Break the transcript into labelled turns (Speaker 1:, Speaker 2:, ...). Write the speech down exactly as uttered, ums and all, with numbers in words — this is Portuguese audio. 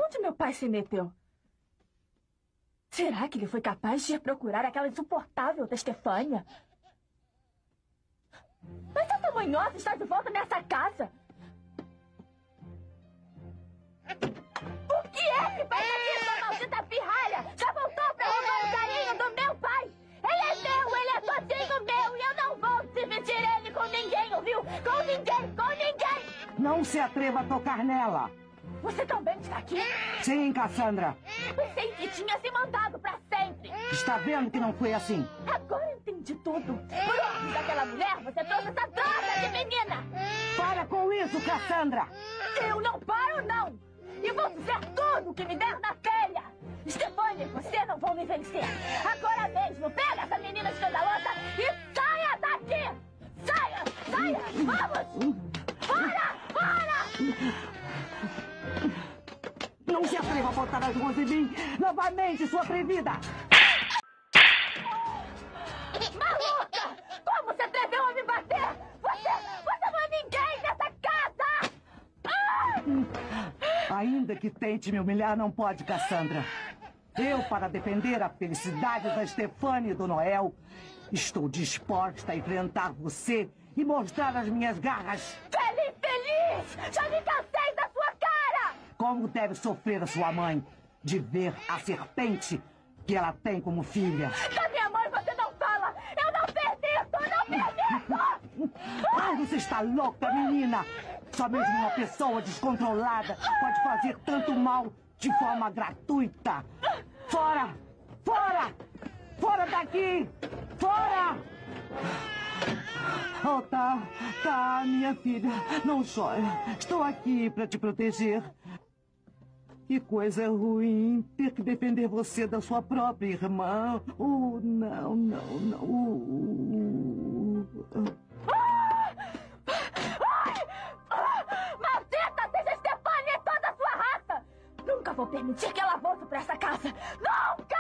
Speaker 1: Onde meu pai se meteu? Será que ele foi capaz de ir procurar aquela insuportável da Stefânia? Mas essa manhosa está de volta nessa casa. O que é que faz aqui, sua maldita pirralha? Já voltou pra roubar o carinho do meu pai? Ele é meu, ele é todinho meu e eu não vou dividir ele com ninguém, ouviu? Com ninguém, com ninguém!
Speaker 2: Não se atreva a tocar nela.
Speaker 1: Você também está aqui?
Speaker 2: Sim, Cassandra.
Speaker 1: Pensei que tinha se mandado pra sempre.
Speaker 2: Está vendo que não foi assim?
Speaker 1: Agora entendi tudo. Por ordem daquela mulher, você trouxe essa droga de menina.
Speaker 2: Para com isso, Cassandra.
Speaker 1: Eu não paro, não. E vou dizer tudo que me der na telha. Stefânia e você não vão me vencer. Agora mesmo, pega essa menina escandalosa e saia daqui. Saia, saia, vamos. Fora, fora.
Speaker 2: Não se atreva a botar as mãos em mim novamente, sua atrevida!
Speaker 1: Maluca! Como se atreveu a me bater? Você, você não é ninguém nessa casa! Ah!
Speaker 2: Ainda que tente me humilhar, não pode, Cassandra. Eu, para defender a felicidade da Stefânia e do Noel, estou disposta a enfrentar você e mostrar as minhas garras.
Speaker 1: Feliz, feliz! Já me cansei da sua cara!
Speaker 2: Como deve sofrer a sua mãe de ver a serpente que ela tem como filha?
Speaker 1: Da minha mãe você não fala! Eu não permito! Eu não permito!
Speaker 2: Ai, você está louca, menina! Só mesmo uma pessoa descontrolada pode fazer tanto mal de forma gratuita. Fora! Fora! Fora daqui! Fora! Oh, tá, tá, minha filha. Não chore. Estou aqui para te proteger. Que coisa ruim ter que defender você da sua própria irmã. Oh, não, não, não. Uh, uh, uh.
Speaker 1: Ai! Ah! Maldita seja Stefânia e toda a sua raça! Nunca vou permitir que ela volte para essa casa! Nunca!